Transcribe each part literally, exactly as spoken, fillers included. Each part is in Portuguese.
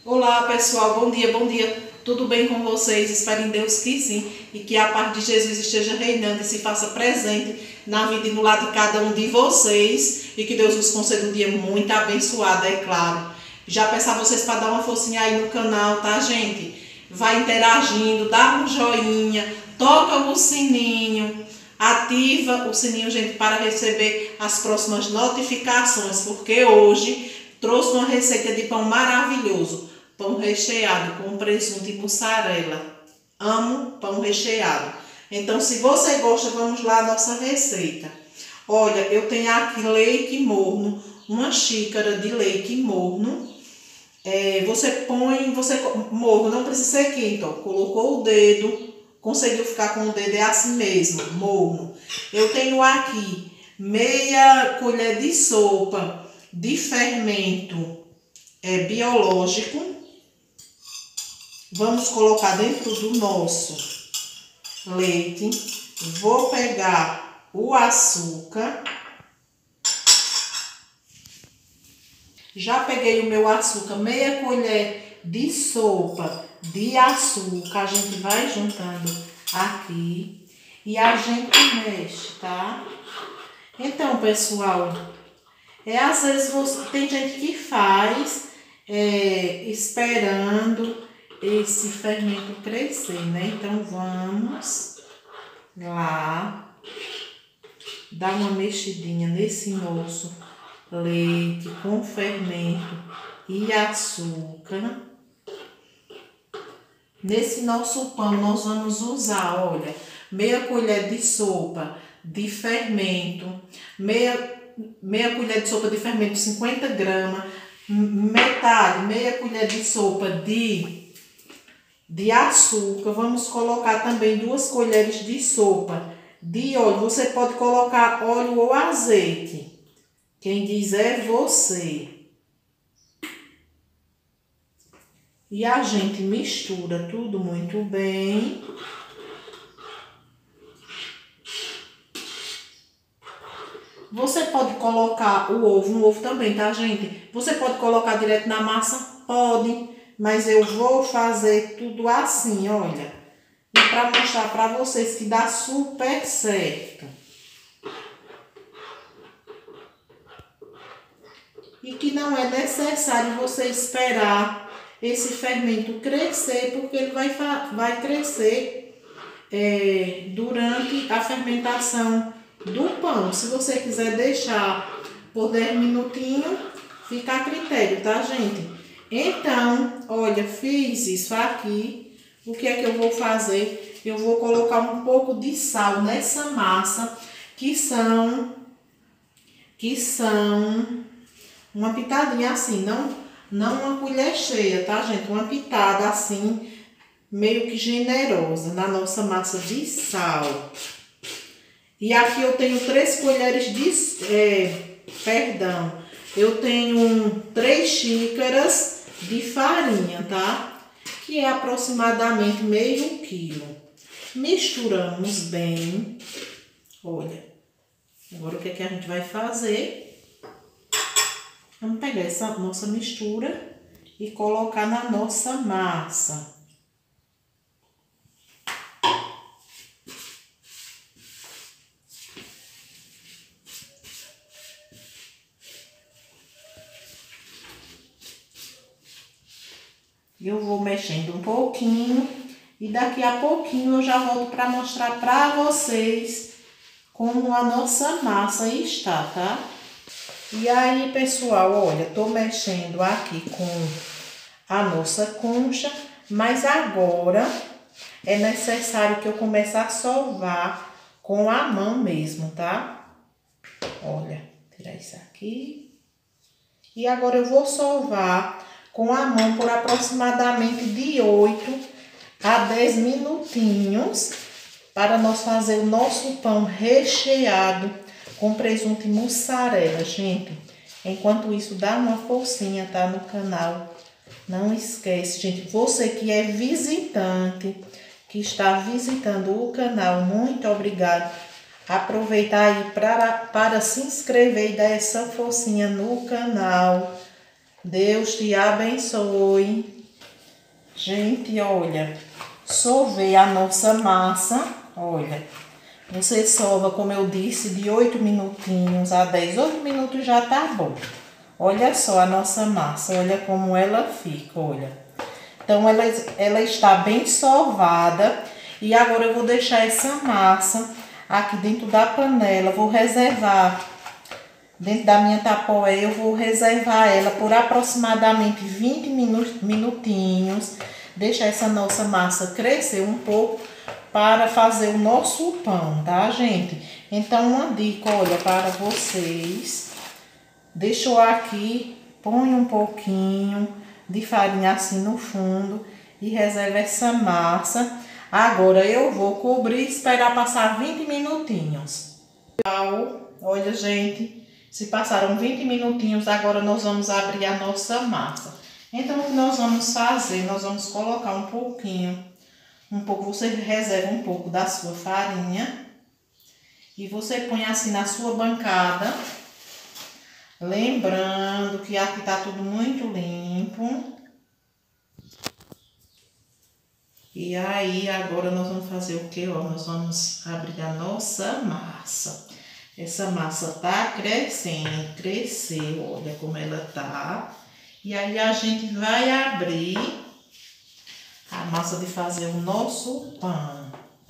Olá pessoal, bom dia, bom dia. Tudo bem com vocês? Espero em Deus que sim e que a paz de Jesus esteja reinando e se faça presente na vida e no lado de cada um de vocês e que Deus nos conceda um dia muito abençoado, é claro. Já peço a vocês para dar uma forcinha aí no canal, tá gente? Vai interagindo, dá um joinha, toca o sininho, ativa o sininho, gente, para receber as próximas notificações, porque hoje trouxe uma receita de pão maravilhoso. Pão recheado com presunto e mussarela. Amo pão recheado. Então, se você gosta, vamos lá à nossa receita. Olha, eu tenho aqui leite morno, uma xícara de leite morno. É, você põe, você morno, não precisa ser quente, ó. Colocou o dedo, conseguiu ficar com o dedo, é assim mesmo, morno. Eu tenho aqui meia colher de sopa de fermento é, biológico. Vamos colocar dentro do nosso leite. Vou pegar o açúcar. Já peguei o meu açúcar, meia colher de sopa de açúcar. A gente vai juntando aqui e a gente mexe, tá? Então, pessoal, é às vezes você, tem gente que faz é, esperando esse fermento crescer, né? Então, vamos lá dar uma mexidinha nesse nosso leite com fermento e açúcar. Nesse nosso pão, nós vamos usar, olha, meia colher de sopa de fermento, meia, meia colher de sopa de fermento, cinquenta gramas, metade, meia colher de sopa de de açúcar. Vamos colocar também duas colheres de sopa de óleo. Você pode colocar óleo ou azeite. Quem diz é você. E a gente mistura tudo muito bem. Você pode colocar o ovo, um ovo também, tá, gente? Você pode colocar direto na massa? Pode. Mas eu vou fazer tudo assim, olha. E para mostrar para vocês que dá super certo. E que não é necessário você esperar esse fermento crescer, porque ele vai, vai crescer é, durante a fermentação do pão. Se você quiser deixar por dez minutinhos, fica a critério, tá, gente? Então, olha, fiz isso aqui. O que é que eu vou fazer? Eu vou colocar um pouco de sal nessa massa, que são, que são uma pitadinha assim, não, não uma colher cheia, tá, gente? Uma pitada assim, meio que generosa na nossa massa de sal. E aqui eu tenho três colheres de, é, perdão, eu tenho três xícaras de farinha, tá? Que é aproximadamente meio quilo. Misturamos bem. Olha, agora o que é que a gente vai fazer? Vamos pegar essa nossa mistura e colocar na nossa massa. Eu vou mexendo um pouquinho e daqui a pouquinho eu já volto para mostrar para vocês como a nossa massa está, tá? E aí, pessoal, olha, tô mexendo aqui com a nossa concha, mas agora é necessário que eu comece a sovar com a mão mesmo, tá? Olha, tirar isso aqui. E agora eu vou sovar com a mão por aproximadamente de oito a dez minutinhos para nós fazer o nosso pão recheado com presunto e mussarela, gente. Enquanto isso, dá uma forcinha, tá, no canal. Não esquece, gente, você que é visitante, que está visitando o canal, muito obrigado. Aproveita aí para, para se inscrever e dar essa forcinha no canal. Deus te abençoe. Gente, olha, sover a nossa massa, olha. Você sova, como eu disse, de oito minutinhos a dez. oito minutos já tá bom. Olha só a nossa massa, olha como ela fica, olha. Então, ela, ela está bem sovada. E agora eu vou deixar essa massa aqui dentro da panela. Vou reservar, dentro da minha tapoé, eu vou reservar ela por aproximadamente vinte minutinhos. Deixar essa nossa massa crescer um pouco para fazer o nosso pão, tá, gente? Então, uma dica, olha, para vocês. Deixa eu aqui, põe um pouquinho de farinha assim no fundo e reserva essa massa. Agora eu vou cobrir e esperar passar vinte minutinhos. Olha, gente, se passaram vinte minutinhos, agora nós vamos abrir a nossa massa. Então, o que nós vamos fazer? Nós vamos colocar um pouquinho, um pouco, você reserva um pouco da sua farinha e você põe assim na sua bancada. Lembrando que aqui tá tudo muito limpo. E aí, agora nós vamos fazer o que? Ó, nós vamos abrir a nossa massa. Essa massa tá crescendo, cresceu, olha como ela tá. E aí, a gente vai abrir a massa de fazer o nosso pão.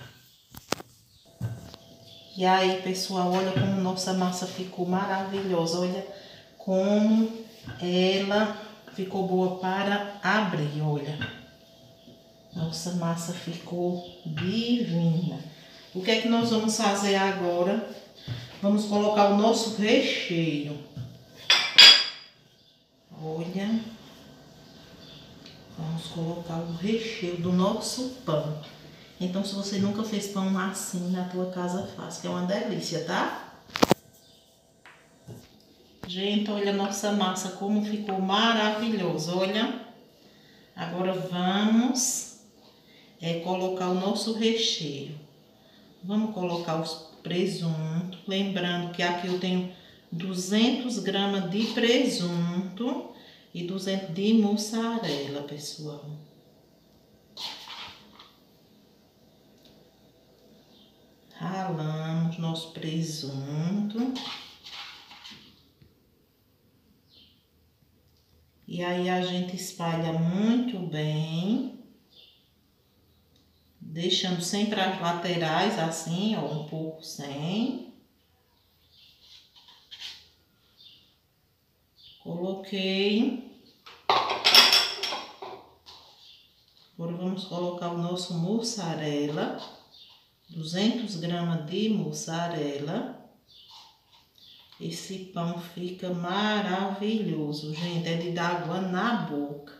E aí, pessoal, olha como nossa massa ficou maravilhosa. Olha como ela ficou boa para abrir, olha. Nossa massa ficou divina. O que é que nós vamos fazer agora? Vamos colocar o nosso recheio. Olha. Vamos colocar o recheio do nosso pão. Então, se você nunca fez pão assim na tua casa, faz, que é uma delícia, tá? Gente, olha a nossa massa como ficou maravilhosa, olha. Agora vamos é, colocar o nosso recheio. Vamos colocar os presuntos, lembrando que aqui eu tenho duzentos gramas de presunto e duzentos de mussarela, pessoal. Ralamos nosso presunto. E aí a gente espalha muito bem. Deixando sempre as laterais assim, ó, um pouco sem. Coloquei. Agora vamos colocar o nosso mussarela. duzentos gramas de mussarela. Esse pão fica maravilhoso, gente. É de dar água na boca.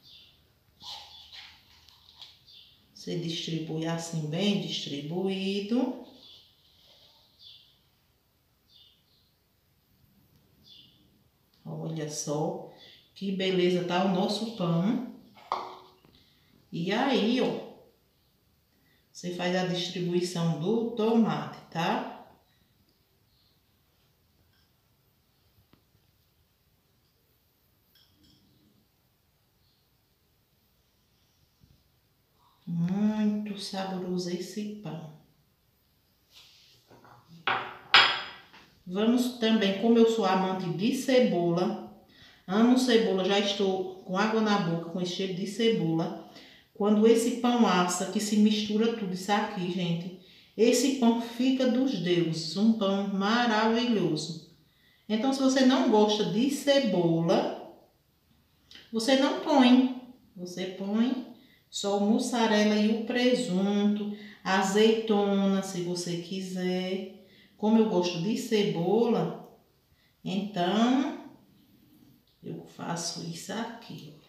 Você distribui assim, bem distribuído. Olha só que beleza tá o nosso pão. E aí, ó, você faz a distribuição do tomate, tá? Muito saboroso esse pão. Vamos também, como eu sou amante de cebola, amo cebola, já estou com água na boca com esse cheiro de cebola. Quando esse pão assa, que se mistura tudo isso aqui, gente, esse pão fica dos deuses, um pão maravilhoso. Então, se você não gosta de cebola, você não põe. Você põe só o mussarela e o presunto, azeitona, se você quiser. Como eu gosto de cebola, então eu faço isso aqui, olha.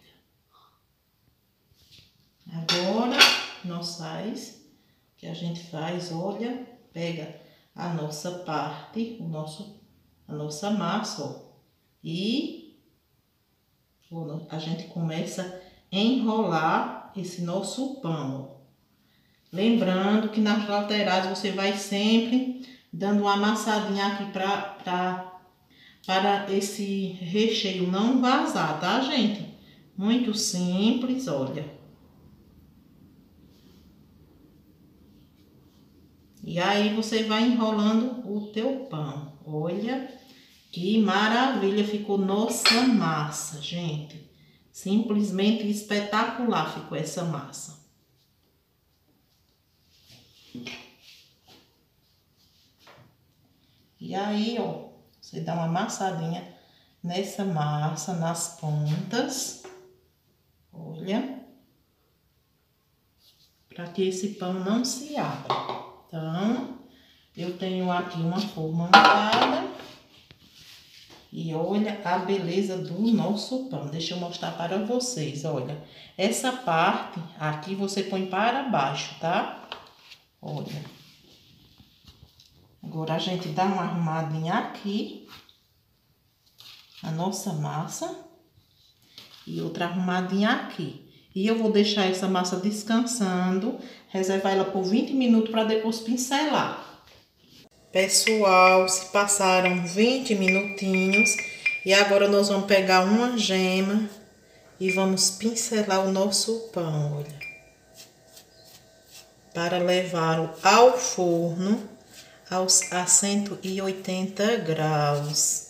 Agora, nós faz, que a gente faz, olha, pega a nossa parte, o nosso, a nossa massa, ó, e a gente começa a enrolar esse nosso pão, ó. Lembrando que nas laterais você vai sempre dando uma amassadinha aqui para para esse recheio não vazar, tá, gente? Muito simples, olha. E aí você vai enrolando o teu pão. Olha que maravilha ficou nossa massa, gente. Simplesmente espetacular ficou essa massa. E aí, ó, você dá uma amassadinha nessa massa, nas pontas. Olha. Para que esse pão não se abra. Então, eu tenho aqui uma forma montada. E olha a beleza do nosso pão. Deixa eu mostrar para vocês, olha. Essa parte aqui você põe para baixo, tá? Olha. Agora a gente dá uma arrumadinha aqui. A nossa massa. E outra arrumadinha aqui. E eu vou deixar essa massa descansando. Reservar ela por vinte minutos para depois pincelar. Pessoal, se passaram vinte minutinhos e agora nós vamos pegar uma gema e vamos pincelar o nosso pão, olha. Para levá-lo ao forno aos, a cento e oitenta graus.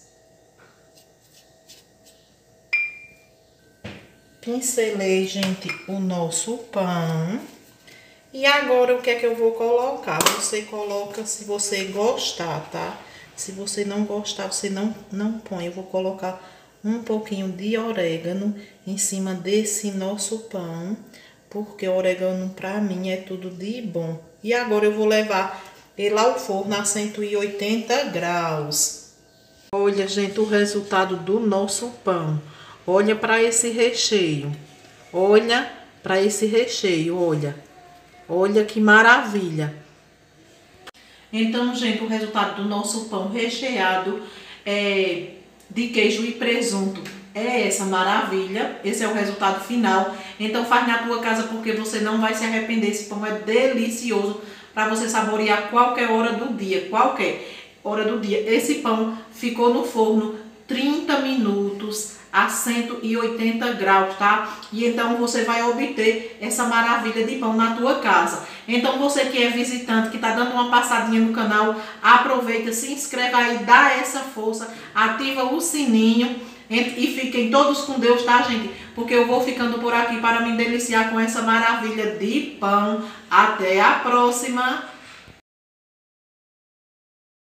Pincelei, gente, o nosso pão. E agora, o que é que eu vou colocar? Você coloca se você gostar, tá? Se você não gostar, você não, não põe. Eu vou colocar um pouquinho de orégano em cima desse nosso pão. Porque o orégano, pra mim, é tudo de bom. E agora, eu vou levar ele ao forno a cento e oitenta graus. Olha, gente, o resultado do nosso pão. Olha para esse recheio. Olha para esse recheio, olha. Olha que maravilha. Então, gente, o resultado do nosso pão recheado é, de queijo e presunto é essa maravilha. Esse é o resultado final. Então, faz na tua casa porque você não vai se arrepender. Esse pão é delicioso para você saborear qualquer hora do dia. Qualquer hora do dia. Esse pão ficou no forno trinta minutos a cento e oitenta graus, tá? E então você vai obter essa maravilha de pão na tua casa. Então você que é visitante, que tá dando uma passadinha no canal, aproveita, se inscreve aí, dá essa força, ativa o sininho e fiquem todos com Deus, tá, gente? Porque eu vou ficando por aqui para me deliciar com essa maravilha de pão. Até a próxima!